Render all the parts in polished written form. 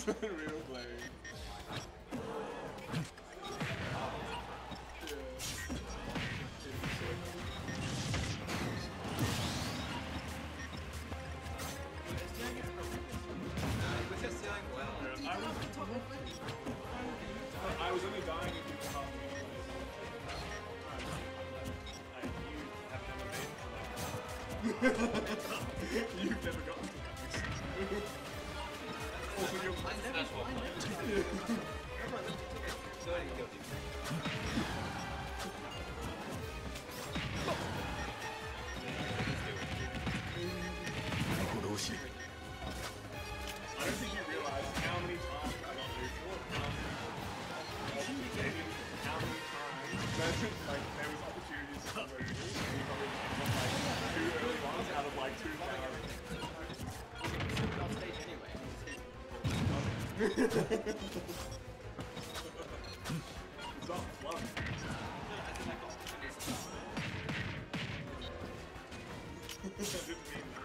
Real blade. We're just doing well. I was only dying if you were half me. You've never gotten to that. Also, you're Sorry, guilty. I don't think you realize how many times I got neutral. How many times like there was opportunities to come over and you probably like 2 early ones out of like 2 power. Off stage anyway. It's not fluff. I didn't mean that.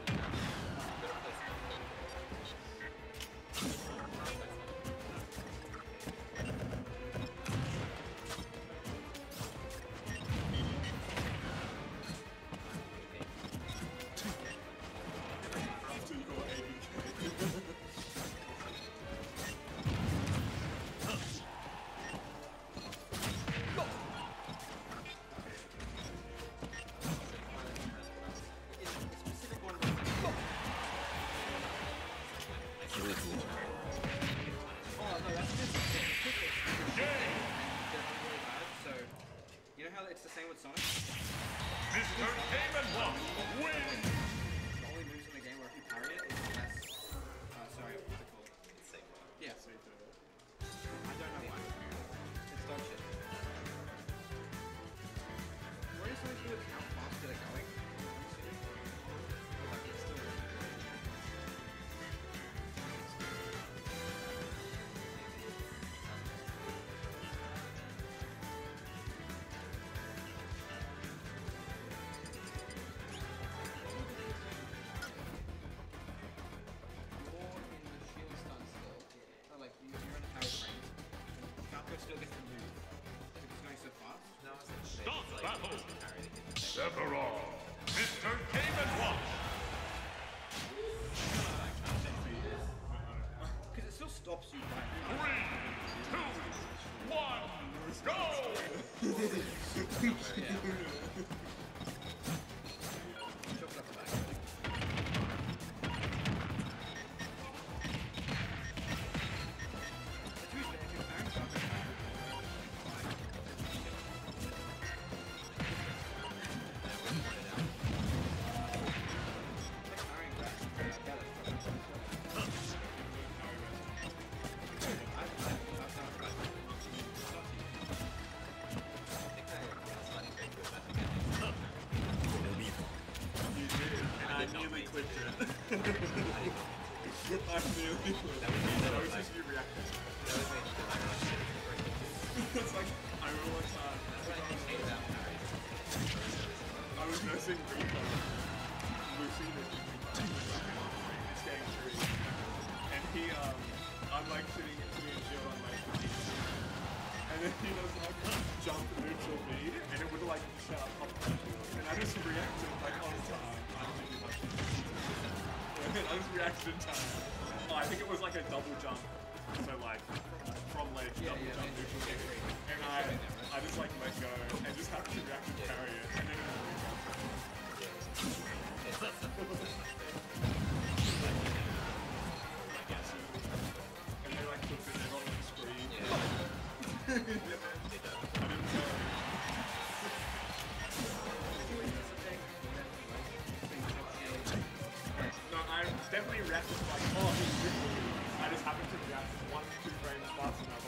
You know how it's the same with Sonic? Mr. Game & Watch wins! The only moves in the game where if you parry it, it's less... sorry, what's it called? It's safer. Yeah. Safer. I don't know why. It's dog shit. What is something to do with how fast they're going? Like it's still... Still gets to move. It's going so fast. No, it's like Stop battle! carry the Sephiroth! Mr. Game & Watch! Because it still stops you right 3, 2, 1, go! Chops up the back. I nearly clicked it. I nearly clicked it. That was just you reacting. It's like, I remember one time. I was nursing Rico. Lucy was it's game 3. And he, I'm like sitting in chill on like the team. And then he does like jump neutral B, and it would like shut up. And I just reacted like on time. I just reacted in time. Oh, I think it was like a double jump. So like from ledge, double jump neutral B. And I just like let go and just happened to react and carry it. And then and they like put it on the screen. I didn't know. No, I definitely reacted like, oh, he's really. I just happened to react 1 to 2 frames faster than I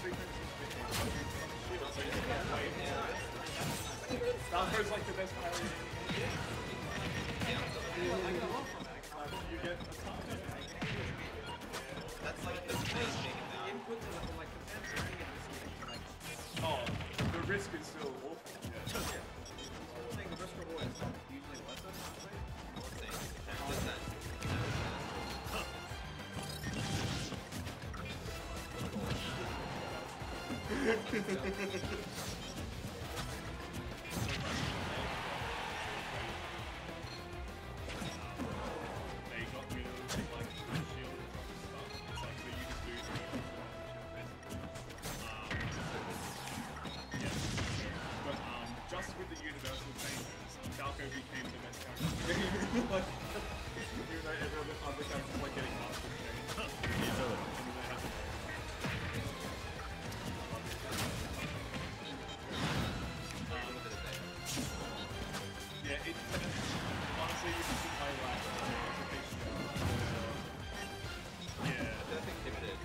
sequence is the shit. So you can't wait. Stalker's like the best parry. You get a ton. That's like the best thing about Input to the like defense or any of this thing, like Oh, the risk is still awful. Yeah. saying the risk reward is usually less than halfway. does that. They got rid of like the shield and stuff. It's like so you just do shield basically. Yeah. But just with the universal changes, Falco became the best character in the game. Like even though every other character's like getting master changed. I mean they have to yeah, it honestly you can see my lack of yeah. I think pivoted.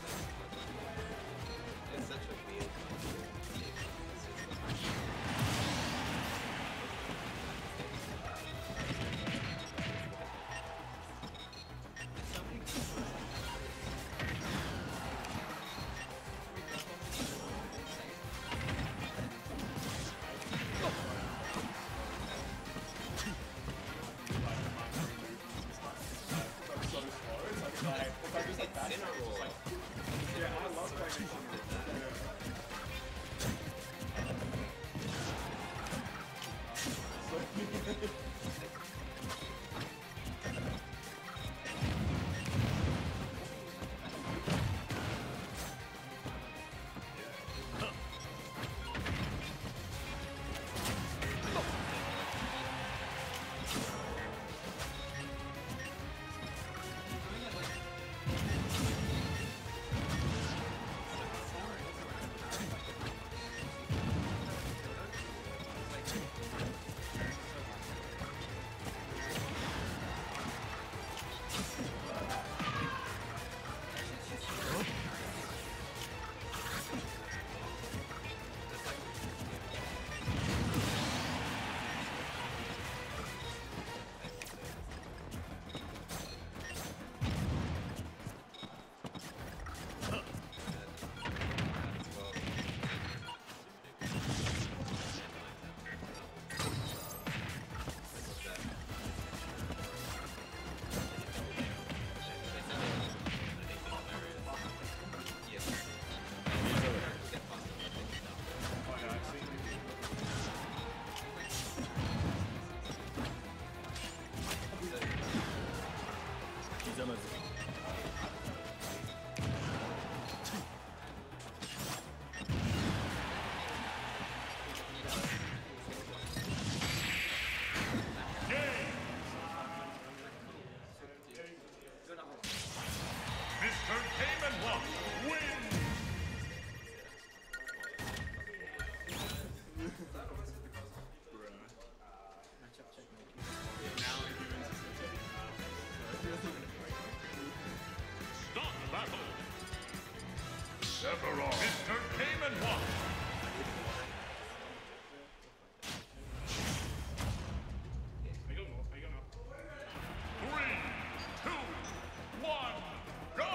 It's such a weird. Mr. Game and Watch wins! Matchup checkmate. Now if you win Start the battle! Sephiroth! Mr. Game and Watch! Three, two, one, go!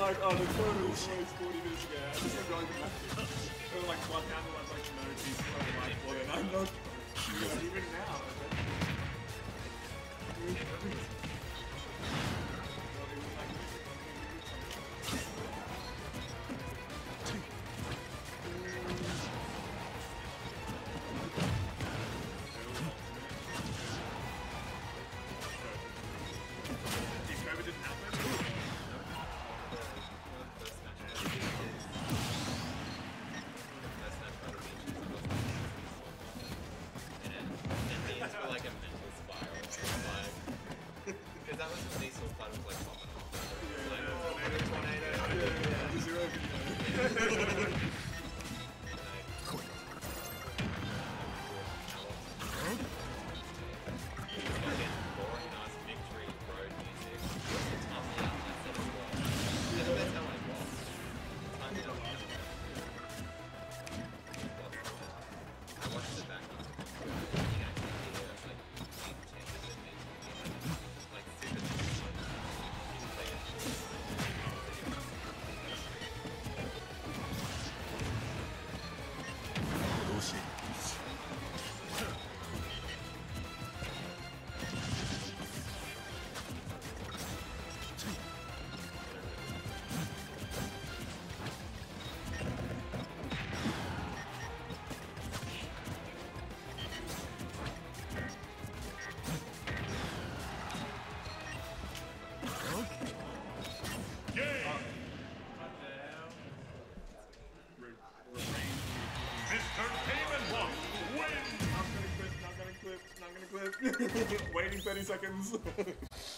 like, oh, the photo is always 40 minutes ago. I just enjoyed the match. It was like Bloodhound was like no piece of like boy, and I'm not even now. Not gonna clip. Waiting 30 seconds.